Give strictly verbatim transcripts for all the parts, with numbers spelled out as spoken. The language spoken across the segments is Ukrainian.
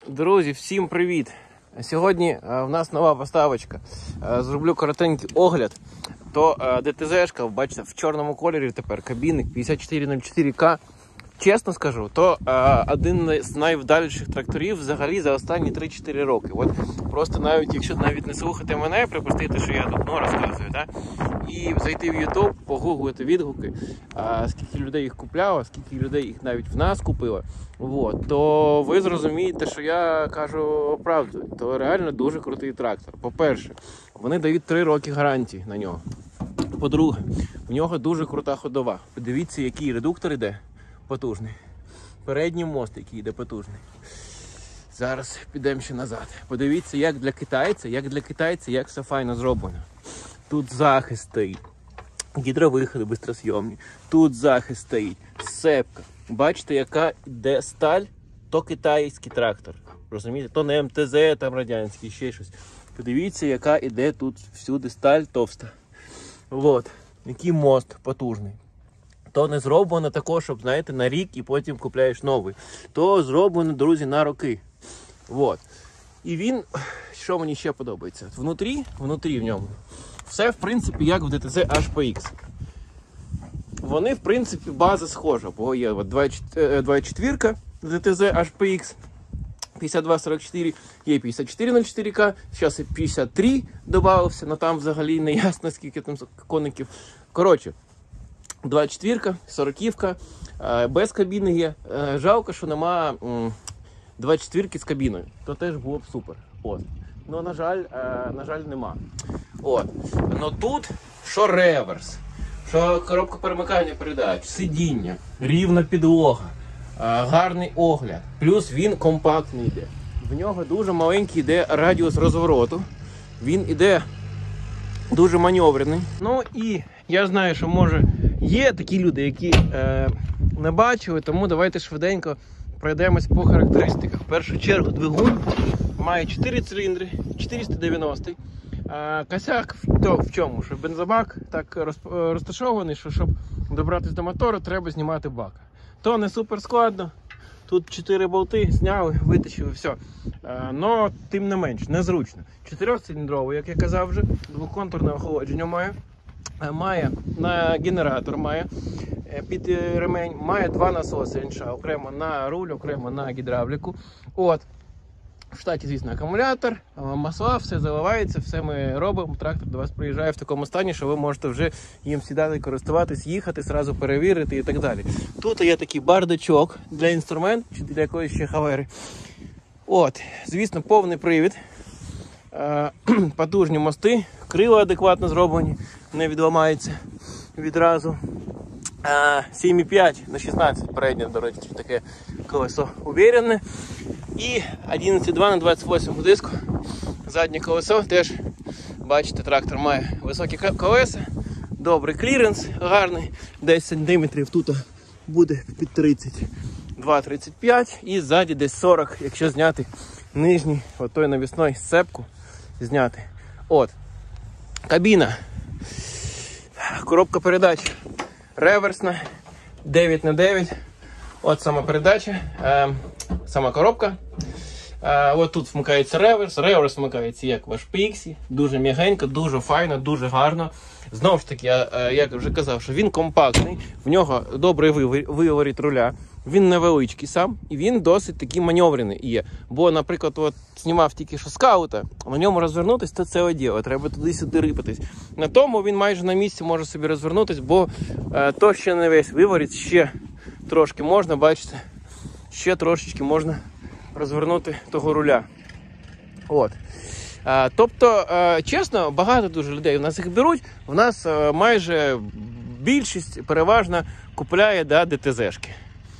Друзі, всім привіт! Сьогодні в нас нова поставочка. Зроблю коротенький огляд. То ДТЗ-шка, бачите, в чорному кольорі тепер кабінник п'ятдесят чотири нуль чотири К. Чесно скажу, то один з найвдаліших тракторів взагалі за останні три-чотири роки. От просто навіть, якщо навіть не слухати мене, припустити, що я тут ну, розказую, так? І зайти в YouTube, погуглити відгуки, а, скільки людей їх купляло, скільки людей їх навіть в нас купило, от, то ви зрозумієте, що я кажу правду. То реально дуже крутий трактор. По-перше, вони дають три роки гарантії на нього. По-друге, в нього дуже крута ходова. Подивіться, який редуктор іде. Потужний. Передній мост, який йде потужний. Зараз підемо ще назад. Подивіться, як для китайця, як для китайця, як все файно зроблено. Тут захист стоїть. Гідровиходи бистросйомні. Тут захист стоїть. Сцепка. Бачите, яка йде сталь? То китайський трактор. Розумієте? То не МТЗ, там радянський, ще щось. Подивіться, яка йде тут всюди сталь товста. От. Який мост потужний. То не зроблено також, щоб, знаєте, на рік і потім купляєш новий. То зроблено, друзі, на роки. Вот. І він, що мені ще подобається, внутрі, внутрі в ньому, все, в принципі, як в ДТЗ ейч пі ікс. Вони, в принципі, база схожа, бо є двадцять чотири ДТЗ ейч пі ікс, п'ятдесят два сорок чотири, є п'ятдесят чотири нуль чотири К, зараз і п'ятдесят три додався, але там взагалі не ясно, скільки там коників. Коротше, двадцять чотири, сорок, без кабіни є. Жалко, що нема двадцять чотири з кабіною. То теж було б супер. От. Ну, на жаль, на жаль, нема. От. Но тут, що реверс, що коробка перемикання передач, сидіння, рівна підлога, гарний огляд. Плюс він компактний йде. В нього дуже маленький йде радіус розвороту. Він іде дуже маневрений. Ну і я знаю, що може є такі люди, які е, не бачили, тому давайте швиденько пройдемось по характеристиках. В першу чергу двигун має чотири циліндри, чотириста дев'яносто. Е, косяк то в чому? Що бензобак так розташований, що щоб добратися до мотору, треба знімати бак. То не супер складно. Тут чотири болти зняли, витащили, все. Е, но тим не менш, незручно. Чотирьохциліндровий, як я казав вже, двоконтурне охолодження має. Має на генератор, має під ремень, має два насоси інша, окремо на руль, окремо на гідравліку. От. В штаті, звісно, акумулятор, масла, все заливається, все ми робимо. Трактор до вас приїжджає в такому стані, що ви можете вже їм сідати, користуватись, їхати, зразу перевірити і так далі. Тут є такий бардачок для інструменту чи для якоїсь ще хавери. От, звісно, повний привід, потужні мости, крила адекватно зроблені, не відламаються відразу. сім і п'ять на шістнадцять переднє, до речі, таке колесо уверене. І одинадцять два на двадцять восім у диску. Заднє колесо теж, бачите, трактор має високі колеса, добрий кліренс, гарний, десять сантиметрів тут буде під тридцять два тридцять п'ять і ззаді десь сорок, якщо зняти нижній, отой навісної сцепку зняти. От. Кабіна. Коробка передач реверсна, дев'ять на дев'ять. От сама передача, е, сама коробка. Е, от тут вмикається реверс. Реверс вмикається як в ейч пі ікс. Дуже м'ягенько, дуже файно, дуже гарно. Знову ж таки, я, як вже казав, що він компактний, в нього добрий виворіт руля. Він невеличкий сам, і він досить такий маневрений є. Бо, наприклад, от знімав тільки що скаута, на ньому розвернутися, то це оділо, треба туди-сюди рипатись. На тому він майже на місці може собі розвернутися, бо е, то ще не весь виворіт, ще трошки можна, бачите, ще трошечки можна розвернути того руля. От. Е, тобто, е, чесно, багато дуже людей у нас їх беруть, у нас е, майже більшість переважно купляє да, ДТЗ-шки.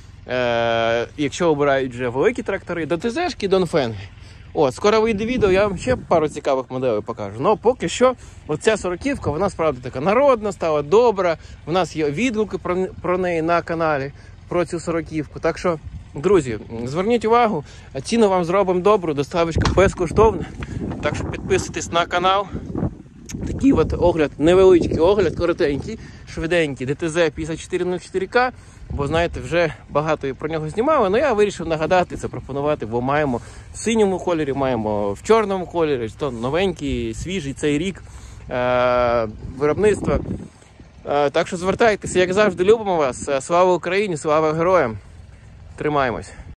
Е, якщо обирають вже великі трактори, ДТЗ-шки, Донфенги. От, скоро вийде відео, я вам ще пару цікавих моделей покажу. Ну, поки що, оця сороківка, вона справді така народна, стала добра. У нас є відгуки про, про неї на каналі, про цю сороківку. Так що, друзі, зверніть увагу, ціну вам зробимо добру, доставочка безкоштовна. Так що підписуйтесь на канал. Такий от огляд, невеличкий огляд, коротенький, швиденький, ДТЗ п'ятдесят чотири нуль чотири К. бо, знаєте, вже багато і про нього знімали, але я вирішив нагадати, запропонувати, бо маємо в синьому кольорі, маємо в чорному кольорі, то новенький, свіжий цей рік е- виробництва. Е- так що звертайтеся, як завжди, любимо вас. Слава Україні, слава героям! Тримаємось!